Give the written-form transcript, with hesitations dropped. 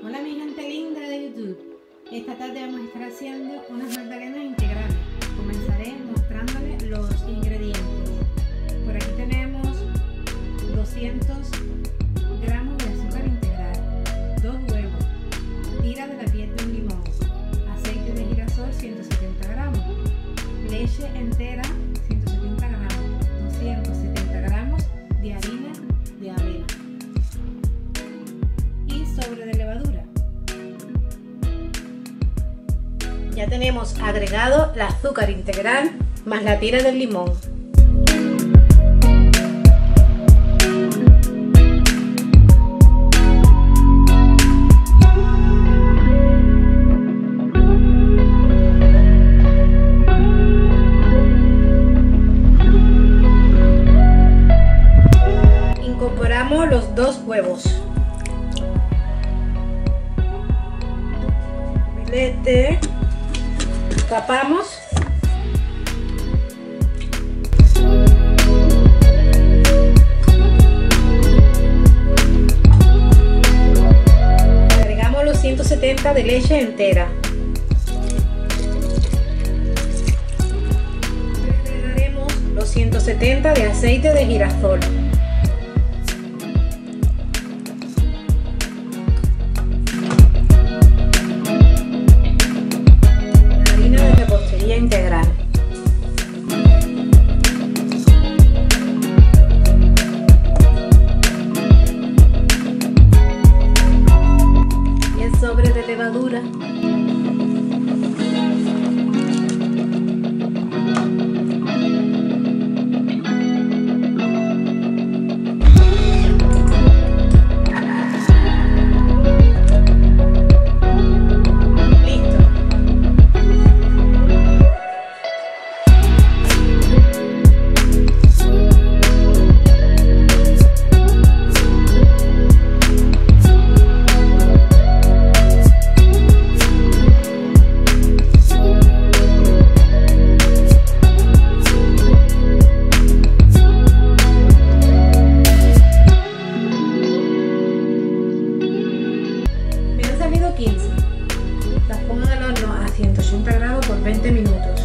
Hola mi gente linda de YouTube. Esta tarde vamos a estar haciendo unas magdalenas integrales. Comenzaré mostrándoles los ingredientes. Por aquí tenemos 200 gramos de azúcar integral, 2 huevos, tira de la piel de un limón, aceite de girasol 170 gramos, leche entera 170 gramos, 270 gramos de harina de avena y sobre de levadura. Ya tenemos agregado el azúcar integral más la tira del limón. Incorporamos los 2 huevos. Tapamos. Agregamos los 170 de leche entera. Agregaremos los 170 de aceite de girasol. Integral. Y el sobre de levadura. Me han salido 15. Las pongo en el horno a 180 grados por 20 minutos.